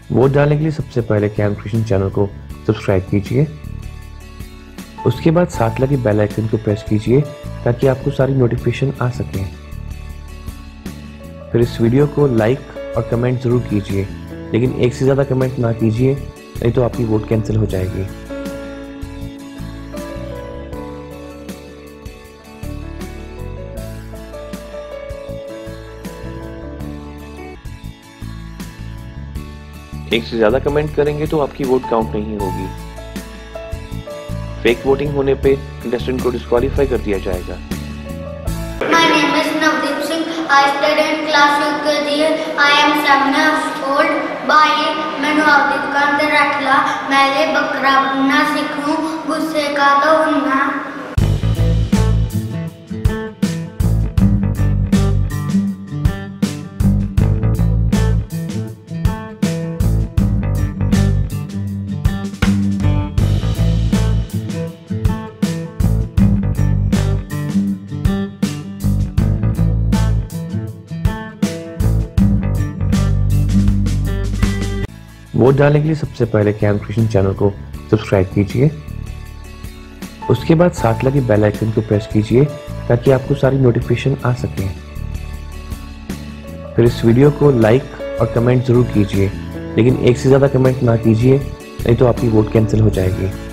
Vote डालने के लिए सबसे पहले कैम्स क्रिएशन चैनल को सब्सक्राइब कीजिए। उसके बाद साथ लगे बेल आइकन को प्रेस कीजिए ताकि आपको सारी नोटिफिकेशन आ सके। फिर इस वीडियो को लाइक और कमेंट जरूर कीजिए, लेकिन एक से ज़्यादा कमेंट ना कीजिए, नहीं तो आपकी वोट कैंसिल हो जाएगी। एक से ज़्यादा कमेंट करेंगे तो आपकी वोट काउंट नहीं होगी। फेक वोटिंग होने पे कंटेस्टेंट को डिस्क्वालीफाई कर दिया जाएगा। My name is Navdeep Singh. I study in class UKG. I am 7 years old. भाई मैंने नवदीप का अंदर रखला, मैले बकरा बनना सीखूं, गुस्से का तो होना। वोट डालने के लिए सबसे पहले कैम्स क्रिएशन चैनल को सब्सक्राइब कीजिए। उसके बाद साथ लगे बेल आइकन को प्रेस कीजिए ताकि आपको सारी नोटिफिकेशन आ सके। फिर इस वीडियो को लाइक और कमेंट जरूर कीजिए, लेकिन एक से ज़्यादा कमेंट ना कीजिए, नहीं तो आपकी वोट कैंसिल हो जाएगी।